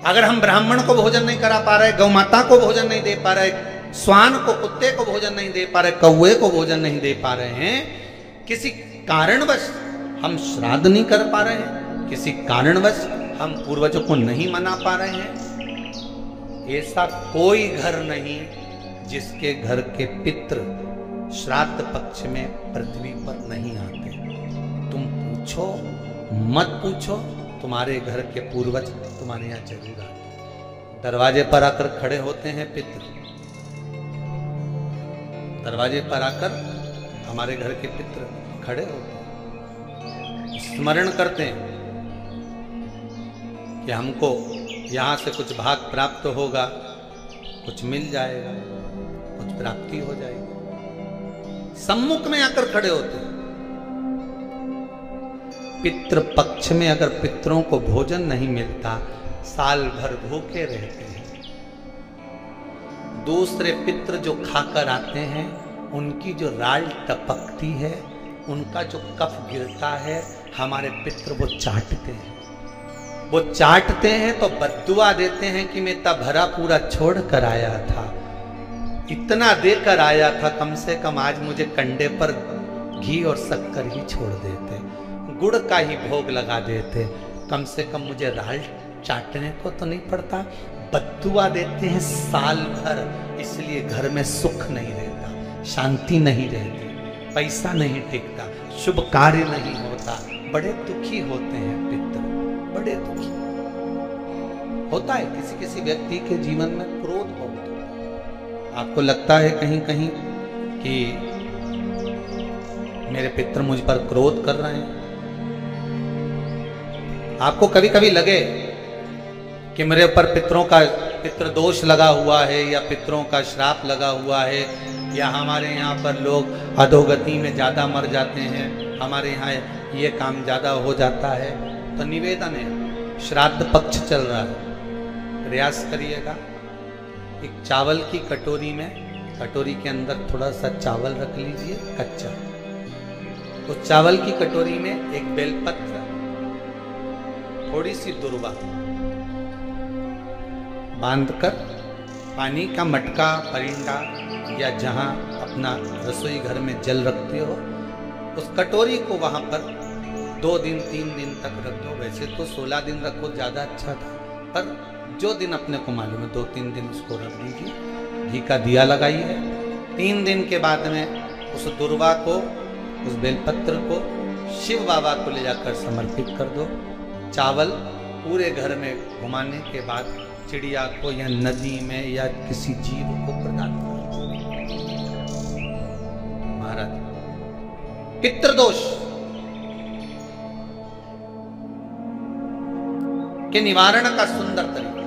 अगर हम ब्राह्मण को भोजन नहीं करा पा रहे, गौ माता को भोजन नहीं दे पा रहे, श्वान को, कुत्ते को भोजन नहीं दे पा रहे, कौवे को भोजन नहीं दे पा रहे हैं, किसी कारणवश हम श्राद्ध नहीं कर पा रहे हैं, किसी कारणवश हम पूर्वजों को नहीं मना पा रहे हैं, ऐसा कोई घर नहीं जिसके घर के पितृ श्राद्ध पक्ष में पृथ्वी पर नहीं आते। तुम पूछो मत पूछो, तुम्हारे घर के पूर्वज तुम्हारे यहाँ जरूर आते। दरवाजे पर आकर खड़े होते हैं पितृ, दरवाजे पर आकर हमारे घर के पितृ खड़े होते हैं, स्मरण करते हैं कि हमको यहां से कुछ भाग प्राप्त होगा, कुछ मिल जाएगा, कुछ प्राप्ति हो जाएगी। सम्मुख में आकर खड़े होते हैं। पितृ पक्ष में अगर पितरों को भोजन नहीं मिलता, साल भर भूखे रहते हैं। दूसरे पितृ जो खाकर आते हैं, उनकी जो राल टपकती है, उनका जो कफ गिरता है, हमारे पितृ वो चाटते हैं। वो चाटते हैं तो बद्दुआ देते हैं कि मैं इतना भरा पूरा छोड़ कर आया था, इतना देकर आया था, कम से कम आज मुझे कंडे पर घी और शक्कर ही छोड़ देते, गुड़ का ही भोग लगा देते, कम से कम मुझे राल चाटने को तो नहीं पड़ता। बद्दुआ देते हैं साल भर, इसलिए घर में सुख नहीं रहता, शांति नहीं रहती, पैसा नहीं टिकता, शुभ कार्य नहीं होता, बड़े दुखी होते हैं पितृ, बड़े दुखी होता है। किसी किसी व्यक्ति के जीवन में क्रोध बहुत होता है। आपको लगता है कहीं कहीं कि मेरे पितृ मुझ पर क्रोध कर रहे हैं। आपको कभी कभी लगे कि मेरे ऊपर पितरों का पितृ दोष लगा हुआ है, या पितरों का श्राप लगा हुआ है, या हमारे यहाँ पर लोग अधोगति में ज़्यादा मर जाते हैं, हमारे यहाँ ये काम ज़्यादा हो जाता है, तो निवेदन है, श्राद्ध पक्ष चल रहा है, प्रयास करिएगा। एक चावल की कटोरी में, कटोरी के अंदर थोड़ा सा चावल रख लीजिए कच्चा, उस चावल की कटोरी में एक बेलपत्र, थोड़ी सी दुर्वा बांधकर, पानी का मटका, परिंदा या जहां अपना रसोई घर में जल रखते हो, उस कटोरी को वहां पर 2 दिन 3 दिन तक रख दो। वैसे तो 16 दिन रखो ज़्यादा अच्छा था, पर जो दिन अपने को मालूम है 2-3 दिन उसको रख दीजिए। घी का दिया लगाइए। 3 दिन के बाद में उस दुर्वा को, उस बेलपत्र को शिव बाबा को ले जाकर समर्पित कर दो। चावल पूरे घर में घुमाने के बाद चिड़िया को या नदी में या किसी जीव को प्रदान करो। महाराज, पितृदोष के निवारण का सुंदर तरीका।